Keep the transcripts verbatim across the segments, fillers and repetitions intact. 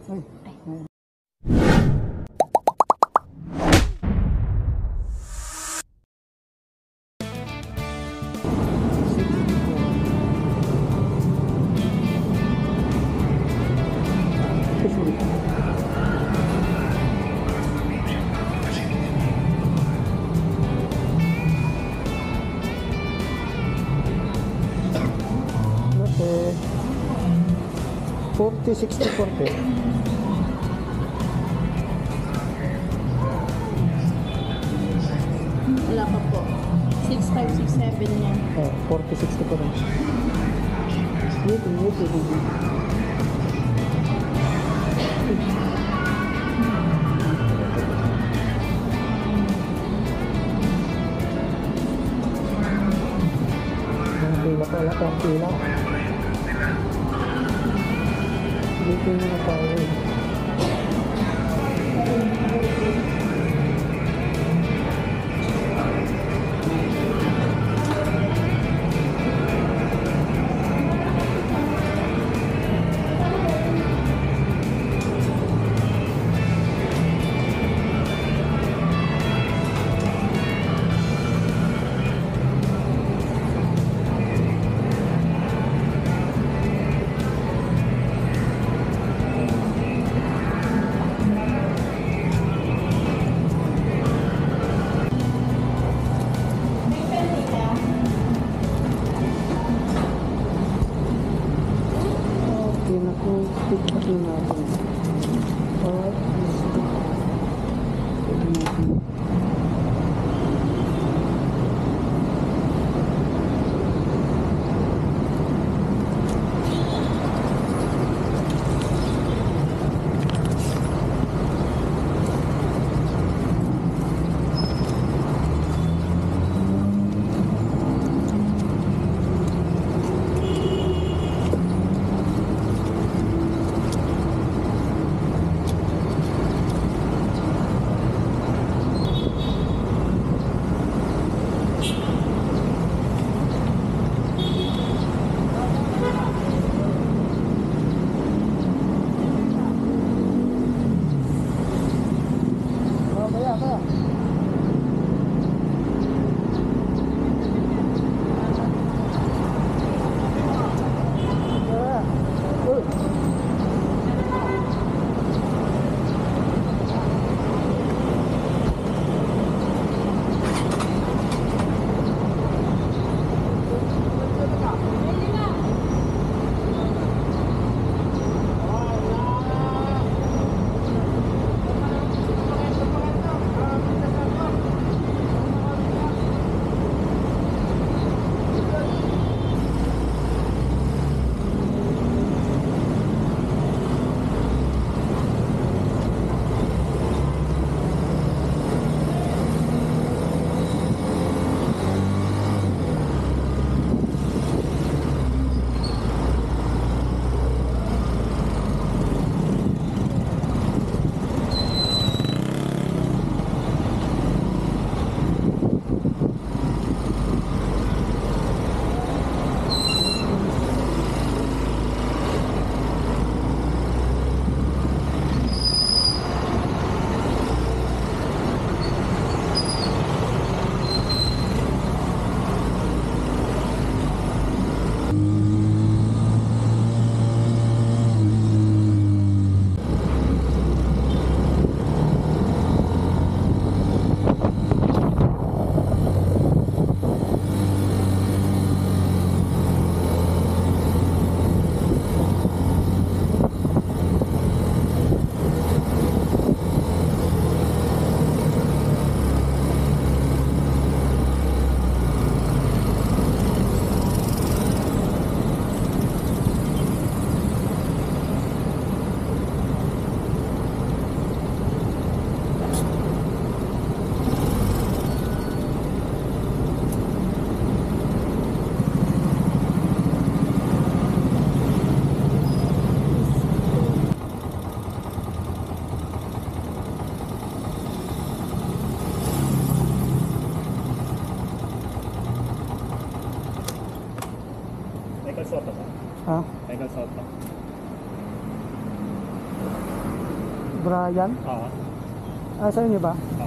Ay. Ay. forty, sixty, forty. Wala pa po. six five, six seven yan. Oh, forty, sixty po rin. Wait, wait, wait, wait. Ang pila pala, ang pila. Dito yung mga tao eh. Tignan natin. Alright. Tignan natin. May kalsota ba? Ha? May kalsota. Brian? Oo. Ah, sa inyo ba? Oo.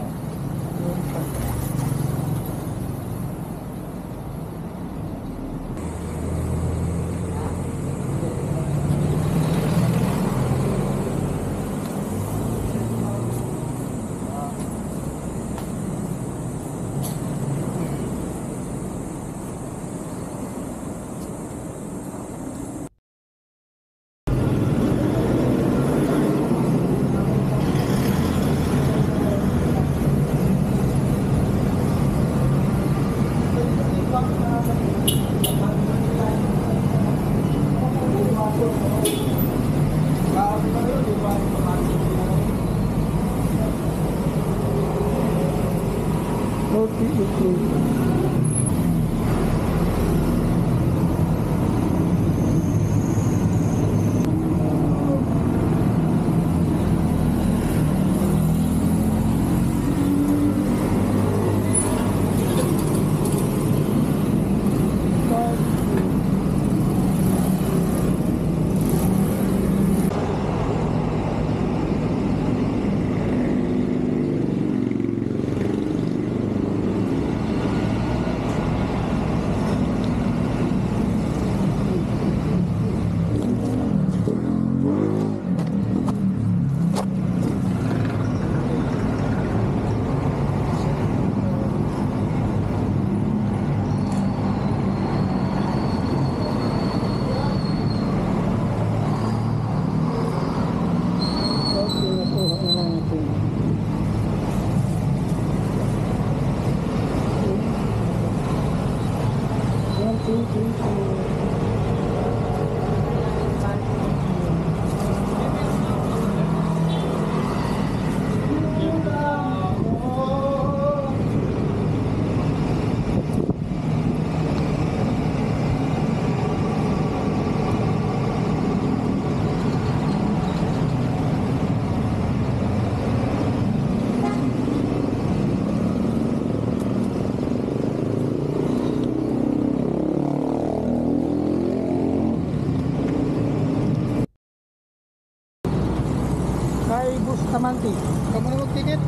Kay Bustamante. Kamu na mag-ticket?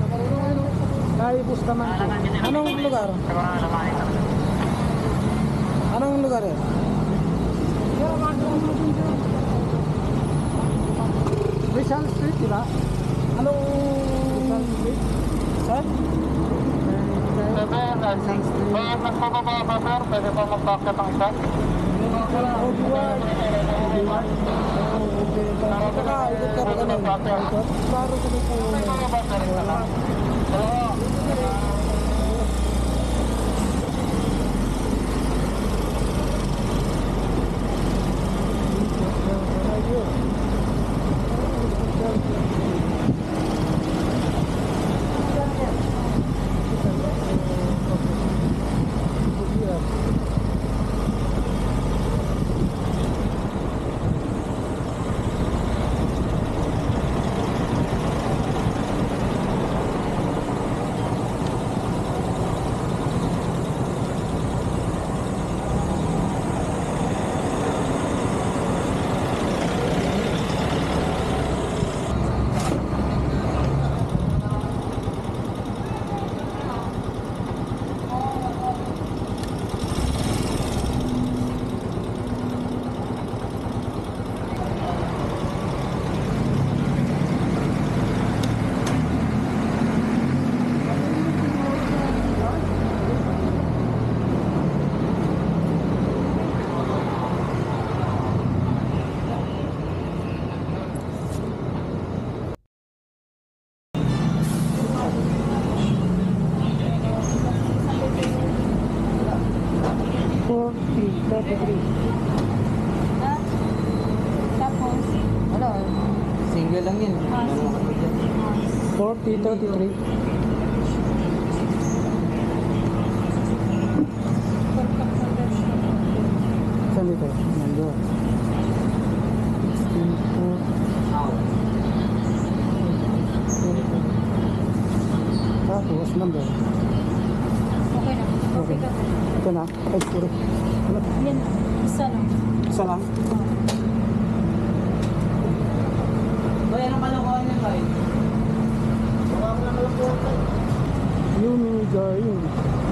Kay Bustamante. Anong lugar? Anong lugar yan? Rizal Street, di ba? Anong Rizal Street? Saan? Rizal Street. Kaya magpapaba ba sir? Pwede pa mag-packet ang isa? Obi-Wan. Obi-Wan. Okay. Saka, ikot ka pa ka nun. Ikot. Baro ko na po. Wala. thirty-three. Ah, tapos, Wala, single lang yun. Ah, Ano single. ako dyan? forty, thirty-three. Saan dito? Nandun. sixteen, four. Tapos, number. okay na. Okay ka. Ito na. Ay, sorry. Wala. Yan na. Isa lang. Isa lang. ng kalokohan niya, guys. Wala ko lang alam po. Yun, guys. Yun.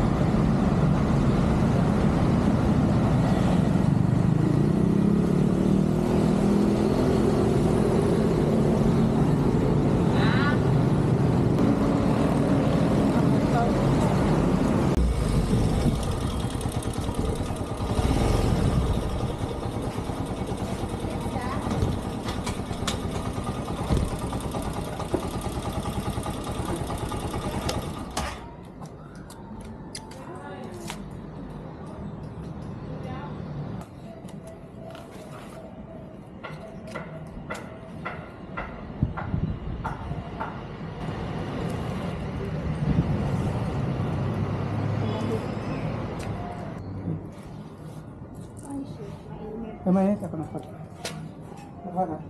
Kamay, ako na pag. Ako na.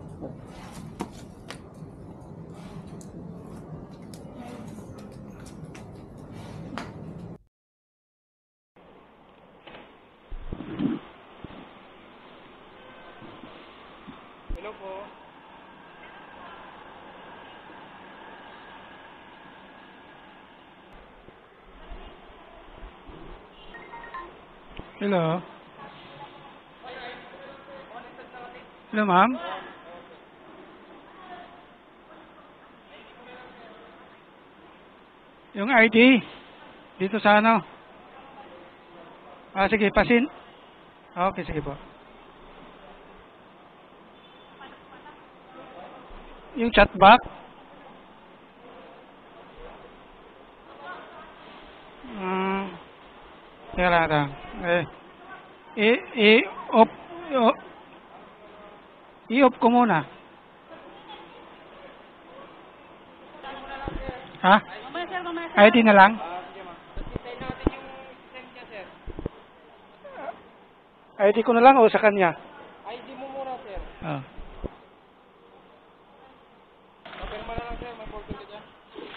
Hello po. Hello. Hello, ma'am. Yung I D dito sa ano? Ah, sige, pasin. Ah, okay, sige po. Yung chat box. Hmm. Teka lang, teka lang. Eh, i, i, op, o, i-off ko muna. Ha? I D na lang? I D ko na lang o sa kanya? I D mo muna, sir. Ah. Papirma na lang, sir. May folder ka dyan.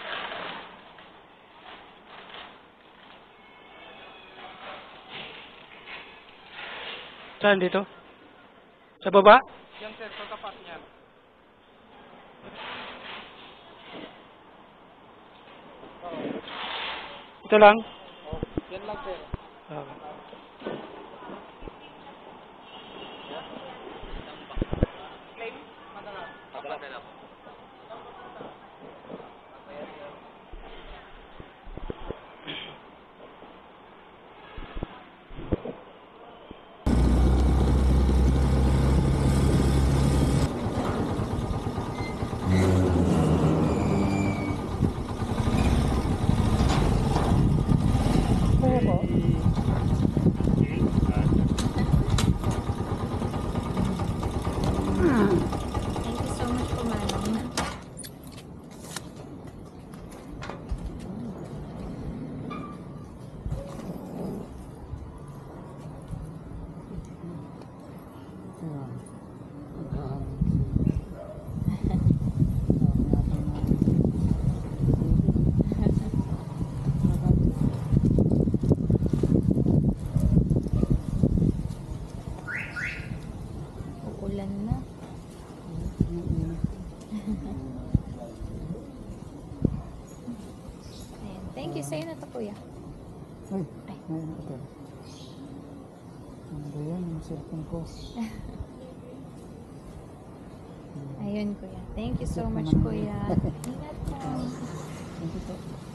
Saan dito? Sa baba? Yan, sir. Sa tapat niyan. Ito lang? Oh, yan lang, sir. Ah. Claim? Madala. Madala. Kaya po. Thank you so much po, madam. Uulan na. Ayan. Thank you. Sa'yo na to, kuya. Ay, ay, ito. Ano ba yan? Yung cellphone ko. Ayun, kuya. Thank you so much, kuya. Ingat po. Thank you po.